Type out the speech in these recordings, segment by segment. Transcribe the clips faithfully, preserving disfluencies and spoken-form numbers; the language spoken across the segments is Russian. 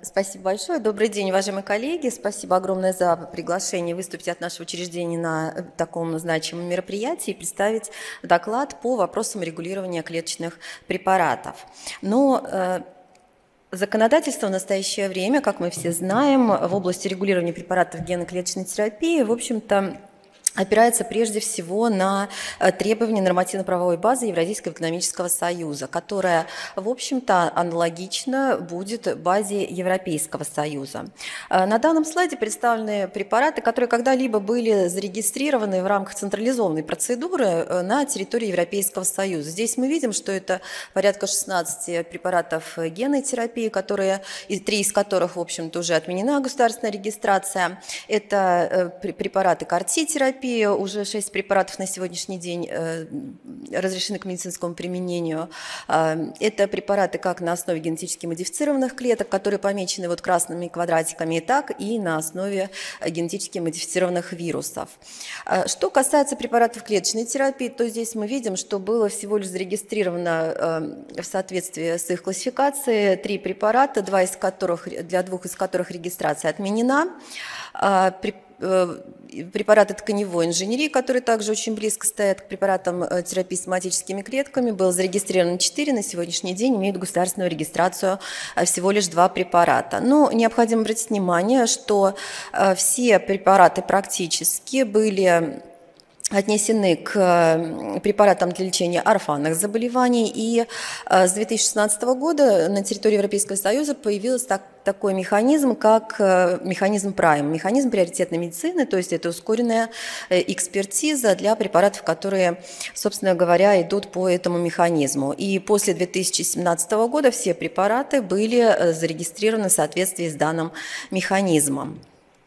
Спасибо большое. Добрый день, уважаемые коллеги. Спасибо огромное за приглашение выступить от нашего учреждения на таком значимом мероприятии и представить доклад по вопросам регулирования клеточных препаратов. Но э, законодательство в настоящее время, как мы все знаем, в области регулирования препаратов генно-клеточной терапии, в общем-то, опирается прежде всего на требования нормативно-правовой базы Евразийского экономического союза, которая, в общем-то, аналогично будет базе Европейского союза. На данном слайде представлены препараты, которые когда-либо были зарегистрированы в рамках централизованной процедуры на территории Европейского союза. Здесь мы видим, что это порядка шестнадцати препаратов генной терапии, которые, три из которых, в общем-то, уже отменена государственная регистрация. Это препараты КАР-Т-терапии, уже шесть препаратов на сегодняшний день э, разрешены к медицинскому применению. Э, это препараты как на основе генетически модифицированных клеток, которые помечены вот красными квадратиками, так и на основе генетически модифицированных вирусов. Э, что касается препаратов клеточной терапии, то здесь мы видим, что было всего лишь зарегистрировано э, в соответствии с их классификацией три препарата, два из которых, для двух из которых регистрация отменена. Э, при, Препараты тканевой инженерии, которые также очень близко стоят к препаратам терапии соматическими клетками, было зарегистрировано четыре, на сегодняшний день имеют государственную регистрацию всего лишь два препарата. Но необходимо обратить внимание, что все препараты практически были отнесены к препаратам для лечения орфанных заболеваний, и с две тысячи шестнадцатого года на территории Европейского Союза появился так, такой механизм, как механизм Прайм, механизм приоритетной медицины, то есть это ускоренная экспертиза для препаратов, которые, собственно говоря, идут по этому механизму. И после две тысячи семнадцатого года все препараты были зарегистрированы в соответствии с данным механизмом.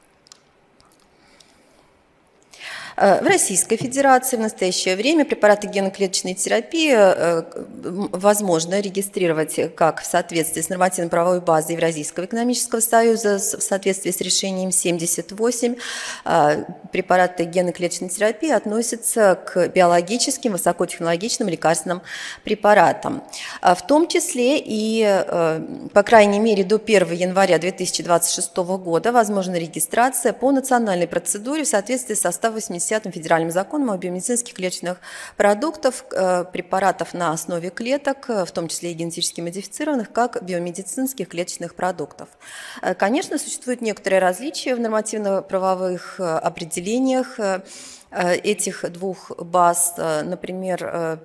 В Российской Федерации в настоящее время препараты генно-клеточной терапии возможно регистрировать как в соответствии с нормативно-правовой базой Евразийского экономического союза, в соответствии с решением семьдесят восемь. Препараты генно-клеточной терапии относятся к биологическим высокотехнологичным лекарственным препаратам. В том числе и, по крайней мере, до первого января две тысячи двадцать шестого года возможна регистрация по национальной процедуре в соответствии с составом восьмидесятым федеральным законом о биомедицинских клеточных продуктах, препаратов на основе клеток, в том числе и генетически модифицированных, как биомедицинских клеточных продуктов. Конечно, существуют некоторые различия в нормативно-правовых определениях этих двух баз. Например,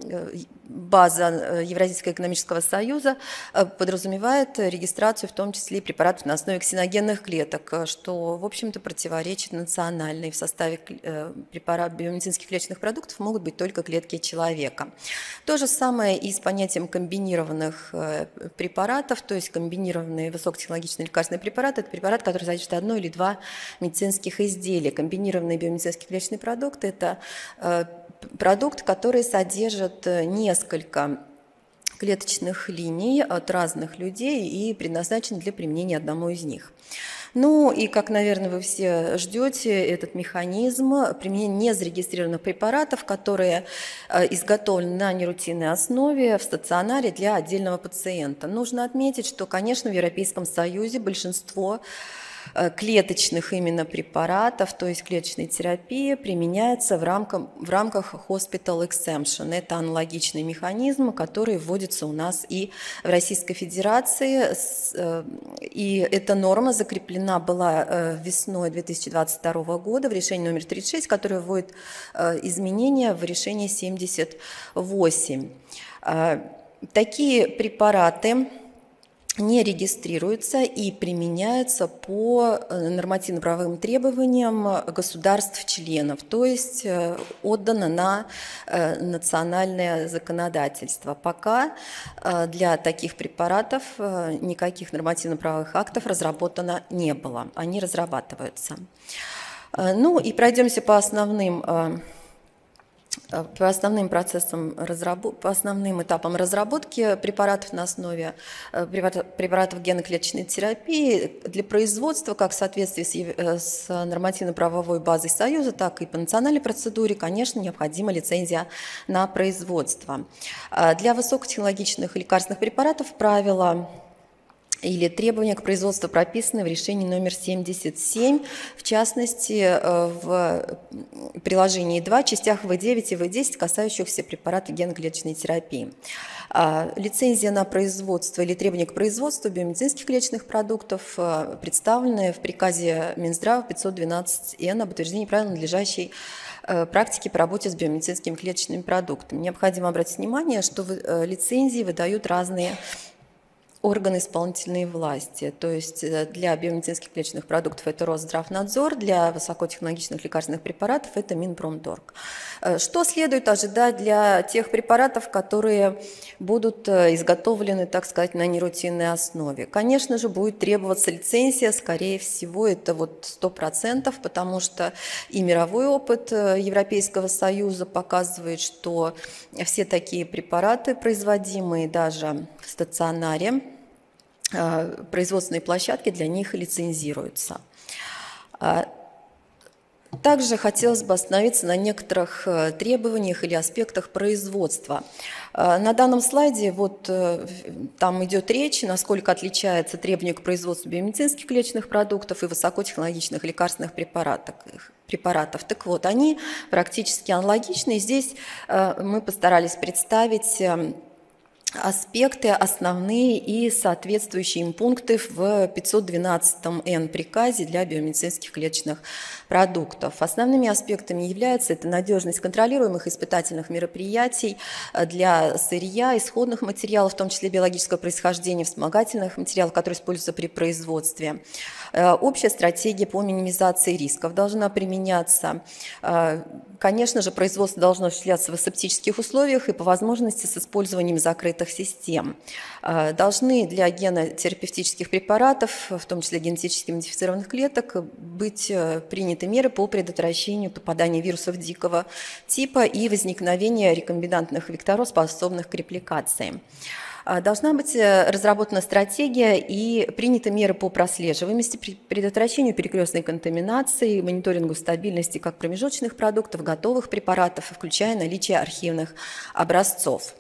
база Евразийского экономического союза подразумевает регистрацию в том числе и препаратов на основе ксеногенных клеток, что, в общем-то, противоречит национальной. В составе препаратов биомедицинских клеточных продуктов могут быть только клетки человека. То же самое и с понятием комбинированных препаратов, то есть комбинированные высокотехнологичные лекарственные препараты. Это препарат, который содержит одно или два медицинских изделия. Комбинированные биомедицинские клеточные продукты – это продукт, который содержит несколько клеточных линий от разных людей и предназначен для применения одному из них. Ну и, как, наверное, вы все ждете, этот механизм применения незарегистрированных препаратов, которые изготовлены на нерутинной основе в стационаре для отдельного пациента. Нужно отметить, что, конечно, в Европейском Союзе большинство клеточных именно препаратов, то есть клеточной терапии, применяется в рамках, в рамках Hospital Exemption. Это аналогичный механизм, который вводится у нас и в Российской Федерации. И эта норма закреплена была весной две тысячи двадцать второго года в решении номер тридцать шесть, которое вводит изменения в решение семьдесят восемь. Такие препараты не регистрируются и применяются по нормативно-правовым требованиям государств-членов, то есть отдано на национальное законодательство. Пока для таких препаратов никаких нормативно-правовых актов разработано не было, они разрабатываются. Ну и пройдемся по основным По основным процессам, по основным этапам разработки препаратов на основе препаратов генно-клеточной терапии для производства, как в соответствии с нормативно-правовой базой Союза, так и по национальной процедуре, конечно, необходима лицензия на производство. Для высокотехнологичных лекарственных препаратов правила или требования к производству прописаны в решении номер семьдесят семь, в частности, в приложении два, частях вэ девять и вэ десять, касающихся препаратов генно-клеточной терапии. Лицензия на производство или требования к производству биомедицинских клеточных продуктов представлены в приказе Минздрава пятьсот двенадцать эн об утверждении правил надлежащей практики по работе с биомедицинскими клеточными продуктами. Необходимо обратить внимание, что лицензии выдают разные органы исполнительной власти. То есть для биомедицинских клеточных продуктов это Росздравнадзор, для высокотехнологичных лекарственных препаратов это Минпромторг. Что следует ожидать для тех препаратов, которые будут изготовлены, так сказать, на нерутинной основе? Конечно же, будет требоваться лицензия, скорее всего, это вот сто процентов, потому что и мировой опыт Европейского Союза показывает, что все такие препараты, производимые даже в стационаре, производственные площадки для них лицензируются. Также хотелось бы остановиться на некоторых требованиях или аспектах производства. На данном слайде вот там идет речь, насколько отличается требование к производству биомедицинских клеточных продуктов и высокотехнологичных лекарственных препаратов. препаратов. Так вот, они практически аналогичны. Здесь мы постарались представить аспекты основные и соответствующие им пункты в пятьсот двенадцатом эн приказе для биомедицинских клеточных продуктов. Основными аспектами является это надежность контролируемых испытательных мероприятий для сырья, исходных материалов, в том числе биологического происхождения, вспомогательных материалов, которые используются при производстве. Общая стратегия по минимизации рисков должна применяться. Конечно же, производство должно осуществляться в асептических условиях и по возможности с использованием закрытых систем. Должны для генотерапевтических препаратов, в том числе генетически модифицированных клеток, быть приняты меры по предотвращению попадания вирусов дикого типа и возникновения рекомбинантных векторов, способных к репликации. Должна быть разработана стратегия и приняты меры по прослеживаемости, предотвращению перекрестной контаминации, мониторингу стабильности как промежуточных продуктов, готовых препаратов, включая наличие архивных образцов.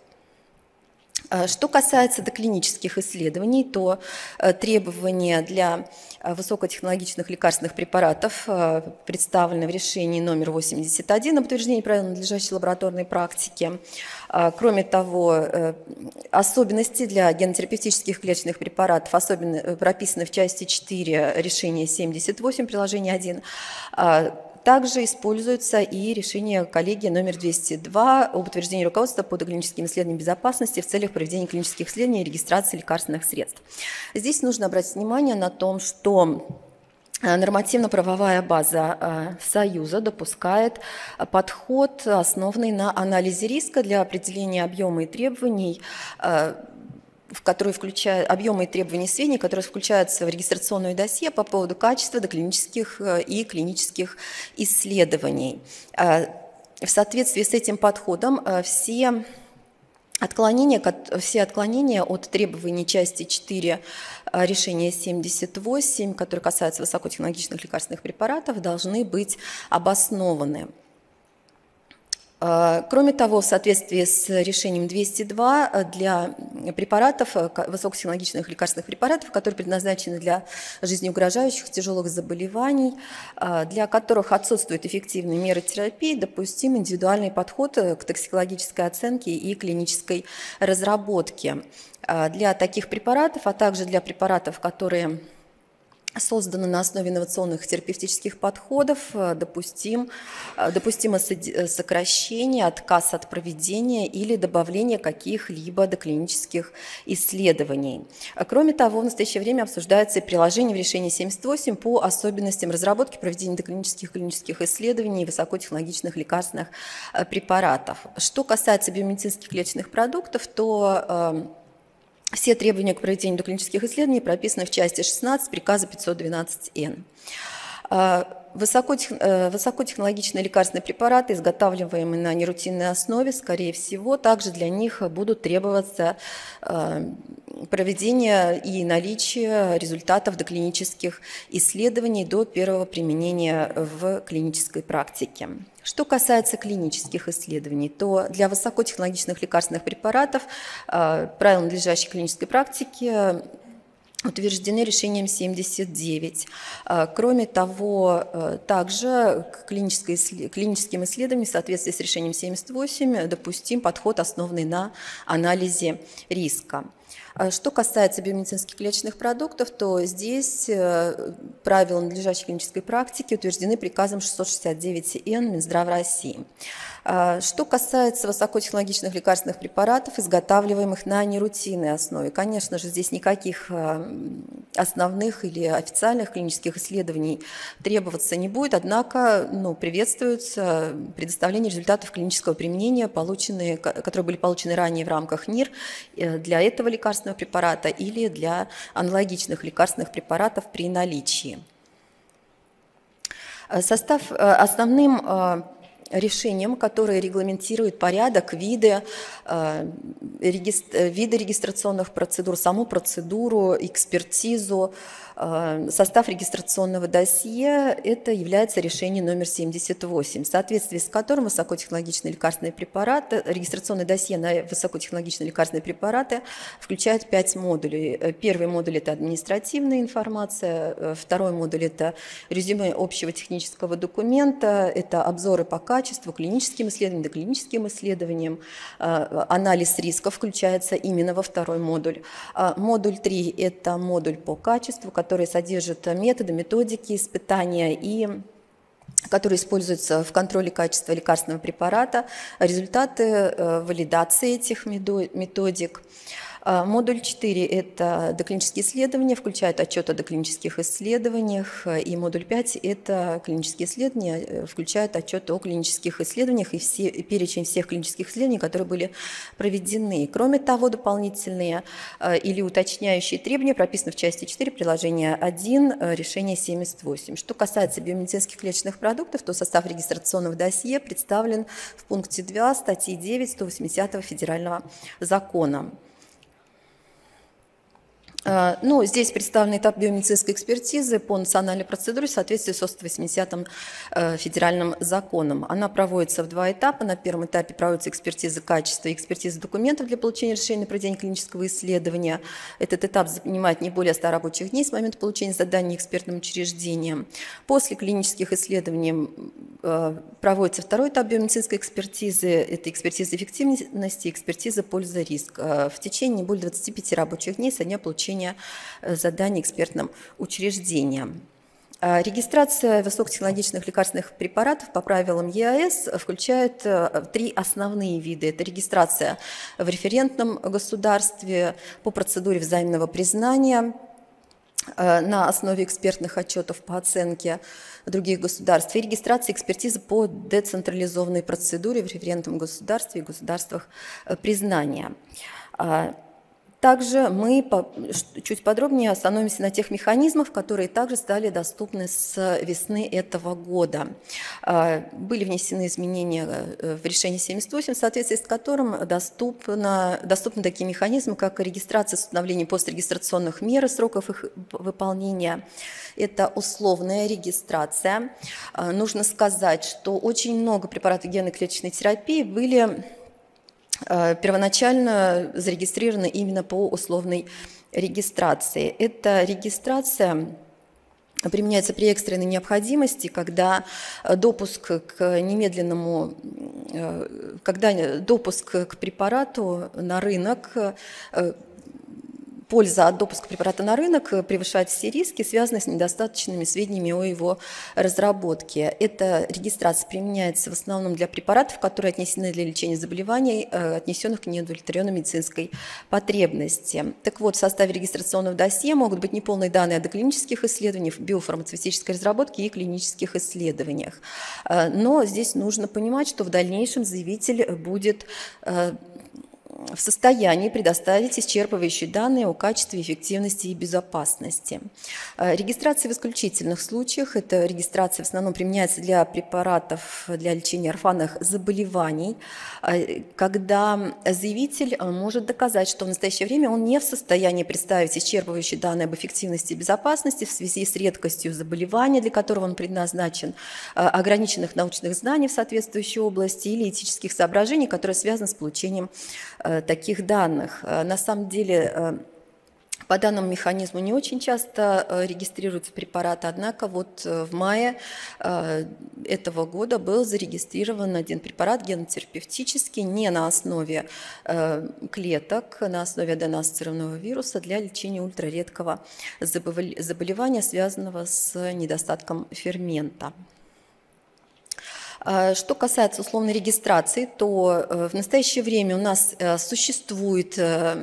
Что касается доклинических исследований, то требования для высокотехнологичных лекарственных препаратов представлены в решении номер восемьдесят один об утверждении правил надлежащей лабораторной практики. Кроме того, особенности для генотерапевтических клеточных препаратов особенно прописаны в части четыре решения семьдесят восемь, приложение один. Также используется и решение коллегии номер двести два об утверждении руководства по доклиническим исследованиям безопасности в целях проведения клинических исследований и регистрации лекарственных средств. Здесь нужно обратить внимание на том, что нормативно-правовая база Союза допускает подход, основанный на анализе риска для определения объема и требований, в которые включают объемы и требования сведений, которые включаются в регистрационное досье по поводу качества доклинических и клинических исследований. В соответствии с этим подходом все отклонения, все отклонения от требований части четыре решения семьдесят восемь, которые касаются высокотехнологичных лекарственных препаратов, должны быть обоснованы. Кроме того, в соответствии с решением двести два для препаратов, высокотехнологичных лекарственных препаратов, которые предназначены для жизнеугрожающих тяжелых заболеваний, для которых отсутствуют эффективные меры терапии, допустим индивидуальный подход к токсикологической оценке и клинической разработке. Для таких препаратов, а также для препаратов, которые созданы на основе инновационных терапевтических подходов, допустим, допустимо сокращение, отказ от проведения или добавление каких-либо доклинических исследований. Кроме того, в настоящее время обсуждается и приложение в решении семьдесят восемь по особенностям разработки проведения доклинических клинических исследований и высокотехнологичных лекарственных препаратов. Что касается биомедицинских клеточных продуктов, то все требования к проведению доклинических исследований прописаны в части шестнадцать приказа пятьсот двенадцать эн. Высокотехнологичные лекарственные препараты, изготавливаемые на нерутинной основе, скорее всего, также для них будут требоваться проведение и наличие результатов доклинических исследований до первого применения в клинической практике. Что касается клинических исследований, то для высокотехнологичных лекарственных препаратов правила надлежащей клинической практики утверждены решением семьдесят девять. Кроме того, также к клиническим исследованиям в соответствии с решением семьдесят восемь допустим подход, основанный на анализе риска. Что касается биомедицинских клеточных продуктов, то здесь правила надлежащей клинической практики утверждены приказом шестьсот шестьдесят девять эн Минздрава России. Что касается высокотехнологичных лекарственных препаратов, изготавливаемых на нерутинной основе, конечно же, здесь никаких основных или официальных клинических исследований требоваться не будет, однако ну, приветствуется предоставление результатов клинического применения, полученные, которые были получены ранее в рамках НИР для этого лекарственного препарата или для аналогичных лекарственных препаратов при наличии. Состав основным решением, которое регламентирует порядок, виды, виды регистрационных процедур, саму процедуру, экспертизу, состав регистрационного досье, это является решение номер семьдесят восемь, в соответствии с которым высокотехнологичные лекарственные препараты, регистрационное досье на высокотехнологичные лекарственные препараты включает пять модулей. Первый модуль – это административная информация, второй модуль – это резюме общего технического документа, это обзоры по качеству, клиническим исследованиям, доклиническим исследованиям, анализ рисков включается именно во второй модуль. Модуль три – это модуль по качеству, который содержит методы, методики испытания и которые используются в контроле качества лекарственного препарата, результаты валидации этих методик. Модуль четыре – это доклинические исследования, включает отчет о доклинических исследованиях, и модуль пять – это клинические исследования, включает отчет о клинических исследованиях и, все, и перечень всех клинических исследований, которые были проведены. Кроме того, дополнительные или уточняющие требования прописаны в части четыре приложения один решения семьдесят восемь. Что касается биомедицинских клеточных продуктов, то состав регистрационного досье представлен в пункте два статьи девять сто восьмидесятого федерального закона. Ну, здесь представлен этап биомедицинской экспертизы по национальной процедуре в соответствии с сто восьмидесятым федеральным законом. Она проводится в два этапа. На первом этапе проводится экспертиза качества и экспертиза документов для получения решения на проведение клинического исследования. Этот этап занимает не более ста рабочих дней с момента получения задания экспертным учреждением. После клинических исследований проводится второй этап биомедицинской экспертизы. Это экспертиза эффективности, экспертиза польза-риск. В течение не более двадцати пяти рабочих дней со дня получения заданий экспертным учреждениям. Регистрация высокотехнологичных лекарственных препаратов по правилам ЕАЭС включает три основные виды. Это регистрация в референтном государстве по процедуре взаимного признания на основе экспертных отчетов по оценке других государств и регистрация экспертизы по децентрализованной процедуре в референтном государстве и государствах признания. Также мы чуть подробнее остановимся на тех механизмах, которые также стали доступны с весны этого года. Были внесены изменения в решение семьдесят восемь, в соответствии с которым доступны, доступны такие механизмы, как регистрация с установлением пострегистрационных мер и сроков их выполнения. Это условная регистрация. Нужно сказать, что очень много препаратов генной клеточной терапии были первоначально зарегистрированы именно по условной регистрации. Эта регистрация применяется при экстренной необходимости, когда допуск к немедленному, когда допуск к препарату на рынок, польза от допуска препарата на рынок превышает все риски, связанные с недостаточными сведениями о его разработке. Эта регистрация применяется в основном для препаратов, которые отнесены для лечения заболеваний, отнесенных к неудовлетворенной медицинской потребности. Так вот, в составе регистрационного досье могут быть неполные данные о доклинических исследованиях, биофармацевтической разработке и клинических исследованиях. Но здесь нужно понимать, что в дальнейшем заявитель будет в состоянии предоставить исчерпывающие данные о качестве, эффективности и безопасности. Регистрация в исключительных случаях, это регистрация в основном применяется для препаратов для лечения орфанных заболеваний, когда заявитель может доказать, что в настоящее время он не в состоянии представить исчерпывающие данные об эффективности и безопасности в связи с редкостью заболевания, для которого он предназначен, ограниченных научных знаний в соответствующей области или этических соображений, которые связаны с получением таких данных. На самом деле По данному механизму не очень часто регистрируются препараты, однако вот в мае этого года был зарегистрирован один препарат генотерапевтический не на основе клеток, на основе аденоассоциированного вируса для лечения ультраредкого заболевания, связанного с недостатком фермента. Что касается условной регистрации, то в настоящее время у нас существует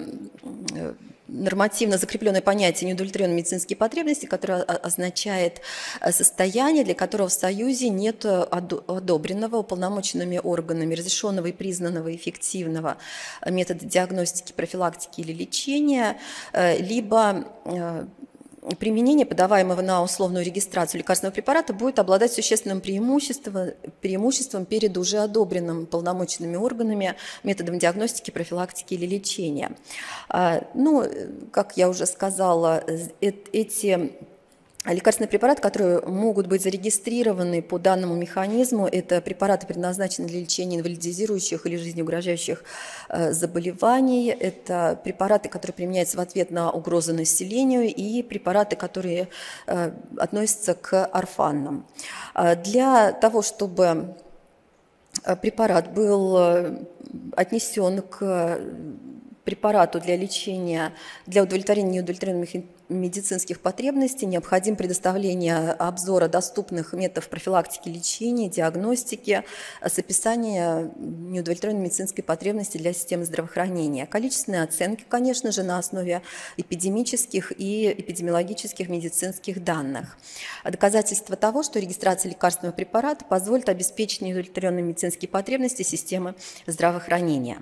нормативно закрепленное понятие неудовлетворенной медицинские потребности, которое означает состояние, для которого в Союзе нет одобренного уполномоченными органами разрешенного и признанного эффективного метода диагностики, профилактики или лечения, либо применение, подаваемого на условную регистрацию лекарственного препарата, будет обладать существенным преимуществом, преимуществом перед уже одобренным полномоченными органами методом диагностики, профилактики или лечения. Ну, как я уже сказала, эти лекарственные препараты, которые могут быть зарегистрированы по данному механизму, это препараты, предназначенные для лечения инвалидизирующих или жизнеугрожающих заболеваний, это препараты, которые применяются в ответ на угрозы населению, и препараты, которые относятся к орфанным. Для того, чтобы препарат был отнесен к препарату для лечения, для удовлетворения неудовлетворенных медицинских потребностей, необходимо предоставление обзора доступных методов профилактики, лечения, диагностики с описанием неудовлетворенной медицинской потребности для системы здравоохранения. Количественные оценки, конечно же, на основе эпидемических и эпидемиологических медицинских данных. Доказательство того, что регистрация лекарственного препарата позволит обеспечить неудовлетворенные медицинские потребности системы здравоохранения.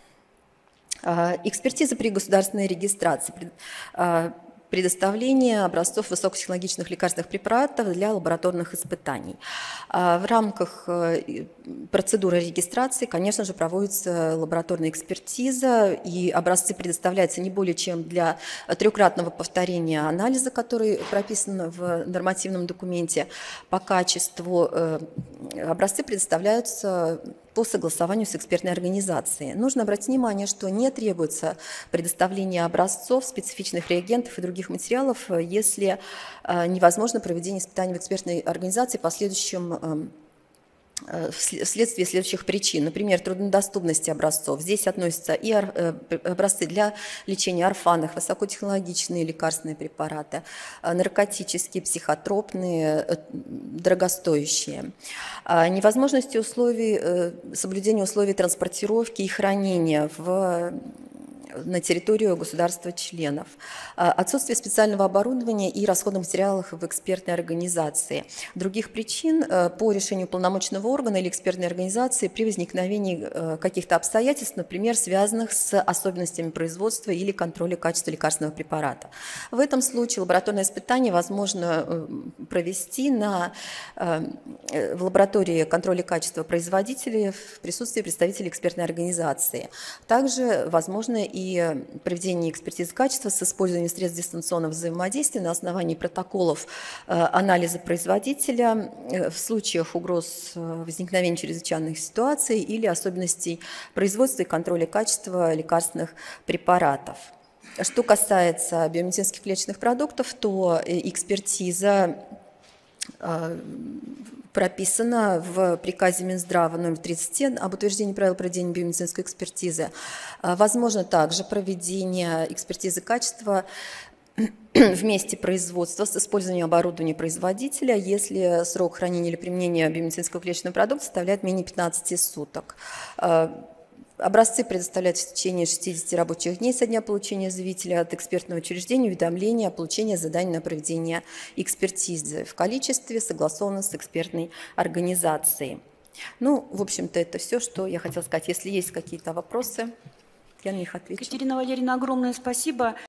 Экспертиза при государственной регистрации, предоставление образцов высокотехнологичных лекарственных препаратов для лабораторных испытаний. В рамках процедуры регистрации, конечно же, проводится лабораторная экспертиза, и образцы предоставляются не более чем для трехкратного повторения анализа, который прописан в нормативном документе по качеству. Образцы предоставляются по согласованию с экспертной организацией. Нужно обратить внимание, что не требуется предоставление образцов, специфичных реагентов и других материалов, если невозможно проведение испытаний в экспертной организации по следующим вследствие следующих причин. Например, труднодоступности образцов. Здесь относятся и образцы для лечения орфанных, высокотехнологичные лекарственные препараты, наркотические, психотропные, дорогостоящие. Невозможности условий, соблюдения условий транспортировки и хранения в на территорию государства-членов, отсутствие специального оборудования и расходных материалов в экспертной организации. Других причин по решению уполномоченного органа или экспертной организации при возникновении каких-то обстоятельств, например, связанных с особенностями производства или контроля качества лекарственного препарата. В этом случае лабораторное испытание возможно провести на, в лаборатории контроля качества производителей в присутствии представителей экспертной организации. Также возможно и и проведение экспертизы качества с использованием средств дистанционного взаимодействия на основании протоколов анализа производителя в случаях угроз возникновения чрезвычайных ситуаций или особенностей производства и контроля качества лекарственных препаратов. Что касается биомедицинских лечебных продуктов, то экспертиза прописано в приказе Минздрава номер тридцать об утверждении правил проведения биомедицинской экспертизы. Возможно также проведение экспертизы качества в месте производства с использованием оборудования производителя, если срок хранения или применения биомедицинского лечебного продукта составляет менее пятнадцати суток. Образцы предоставляются в течение шестидесяти рабочих дней со дня получения заявителя от экспертного учреждения уведомления о получении задания на проведение экспертизы в количестве, согласованном с экспертной организацией. Ну, в общем-то, это все, что я хотела сказать. Если есть какие-то вопросы, я на них отвечу. Екатерина Валерьевна, огромное спасибо.